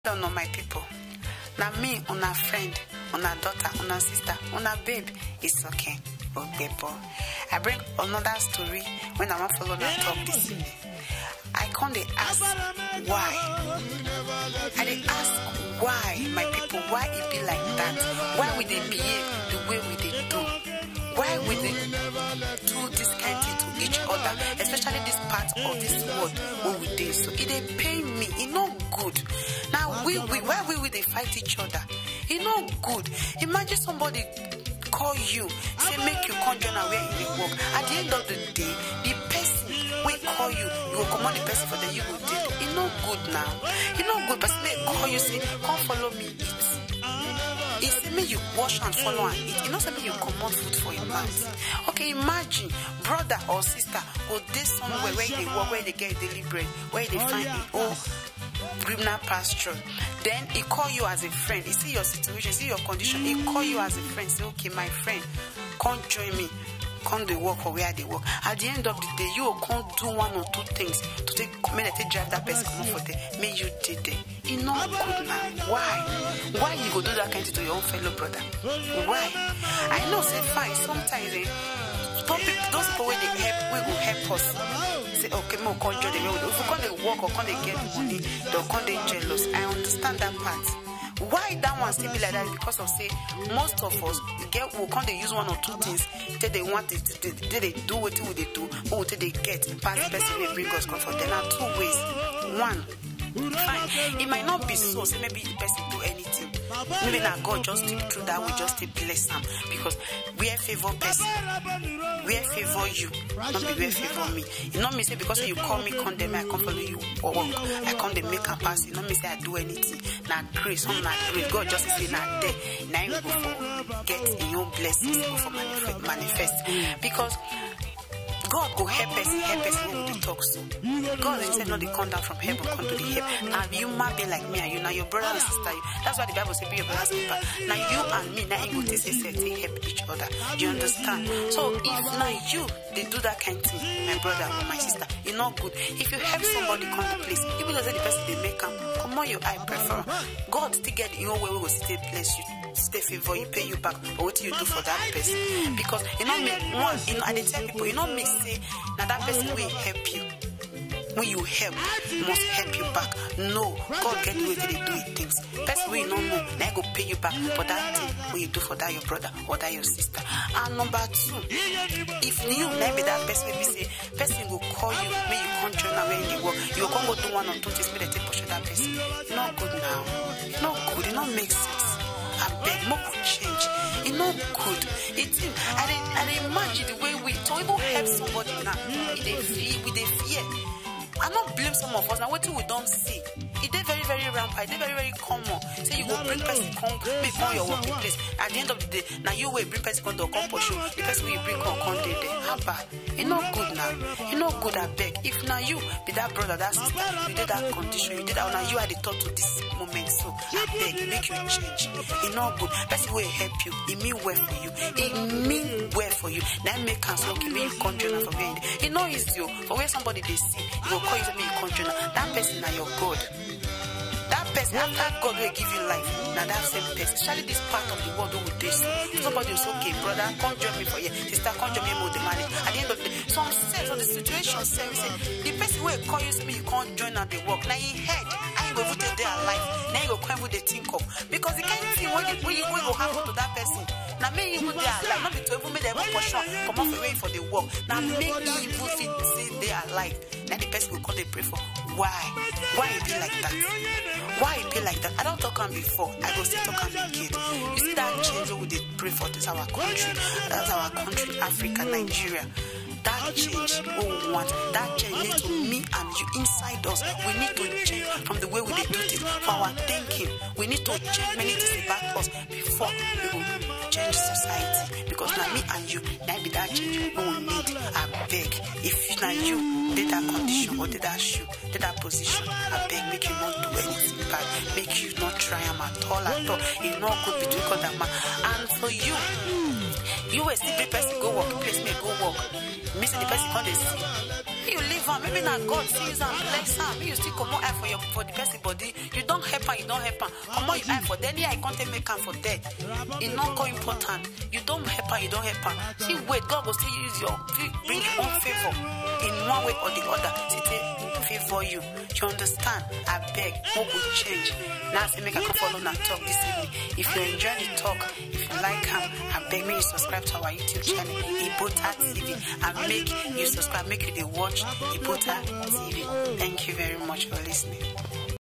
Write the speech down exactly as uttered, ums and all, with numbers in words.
don't know my people. Now me, una friend, una daughter, una sister, una babe, it's okay. Okay, boy. I bring another story when I want to follow that talk this evening. I can't they ask why. I they ask why, my people, why it be like that? Why would they behave the way we they do? Why would they do this kind of thing to each other? Especially this part of this world where we do. So it they pain me. It's not good. Now we, we why will we they fight each other? It's not good. Imagine somebody call you, say make you come join where in the work. At the end of the day, the person will call you, you will command the person for the you will do. It's not good now. It's not good. Person they call you, say, come follow me eat. It's me you wash and follow and eat. It's not something you command food for your mouth. Okay, imagine brother or sister go this somewhere where they work, where they get daily bread, where they find it all criminal pasture. Then he call you as a friend. He see your situation, see your condition. He call you as a friend. Say, okay, my friend, come join me. Come they work for where they work. At the end of the day, you will come do one or two things to take make they drive that person come for them. May you did it. It's not good now. Why? Why you go do that kind of thing to your own fellow brother? Why? I know say fine. Sometimes eh, those people, those people where they help, we will help us. Say, okay, more come join them. If you come they work or come they get money, they'll come they jealous. I understand that part. Why that one still be like that? Because of say most of us get will come they use one or two things till they want it, till they, they do what they do, or till they get past the person they bring us comfort. There are two ways. One, fine, it might not be so. Say maybe the person do anything. Maybe now God just did through that we just to bless them because we are favor person, we are favor you, not be we are favor me. It not me say because you call me condemn, I come follow you or work. I come they make a pass. It not me say I do anything. Now grace, some not grace. God just say now there. Now you go for get in your blessings, go for manifest, manifest. Because God go help us, help us when we talk so. God instead not they come down from heaven, come to the help. Now you might be like me and you, now your brother and sister. That's why the Bible says be your brother's keeper. Now you and me, now you go to say they help each other. Do you understand? So if now you they do that kind of thing, my brother or my sister, it's not good. If you help somebody come to place, even though the person they make come, come on your eye prefer. God still get your way, we will still bless you. Stay favor, you pay you back, but what do you do for that person? Because you know me, one, you know, I tell people, you know me say, now that person will help you. When you help, must help you back. No, God get the way they do things. Person when you don't know, now go pay you back for that thing when you do for that your brother or that your sister. And number two, if you maybe that person maybe say, person will call you, may you come join away in the work, you can go do one or two things, may they take push that person. It's not good now. It's not good, it not make sense. I beg, more could change. It's not good. It's I didn't, I didn't imagine the way we to even help somebody now. It they fear, with they fear. I not blame some of us. Now what we don't see. It is very, very rampant. It is very, very common. Say you go bring person come, make on your working place. At the end of the day, now you will bring person come to come push you. The person will bring come come there. How bad? It's not good now. It's not good. I beg. If now you be that brother, that sister, you did that condition, you did that. Now you are the thought to this moment. So I beg, make you change. It's not good. Person will help you. It mean well for you. It mean well for you. Now make cancel. Okay, me you come join from here. It's not easy. For where somebody they see, you will call you to me you come join. That person now your God. That person, after God will give you life, now that same person, especially this part of the world who will this. Somebody will say, okay, brother, come join me for here. Sister, come join me with the money. At the end of the day, some sense of the situation, say, we say, the person will call you, say, you can't join at the work. Now, he head, I ain't going to put their life. Now, you go come with the think of. Because the kind of thing, when you go happen to that person, now, make you their life, not be to even make them question, come off away for the work. Now, make you even fit see their life. Now, the person will call, they pray for. Why? Why it be like that? Why it be like that? I don't talk on before. I go still talk on again. You see that change we did pray for this our country. That's our country, Africa, Nigeria. That change what we want. That change need to me and you inside us. We need to change from the way we did do this. For our thinking. We need to change many things about us before we will change society. Because now me and you, now be that change we will need. I beg. If now you did that condition or did that shoe, did that position, I beg make you not do anything bad. Make you not try them at all at all. It's not good between God and man. And for you, you will see the person go work, place me go work. Me see the person come they see. You leave her, maybe now God sees and bless her. You still come on eye for your for the person body. You don't help her, you don't help her. Come on, you eye for then yeah, I can't make her for dead. It's not so important. You don't help her, you don't help her. See, wait, God will still use your bring your own favor in one way or the other. See, favor you. You understand? I beg, what will change? Now say make I come follow and talk this evening. If you enjoy the talk, if you like him, I beg me you subscribe to our YouTube channel, Ibota T V, and make you subscribe, make you the watch Ibota T V. Thank you very much for listening.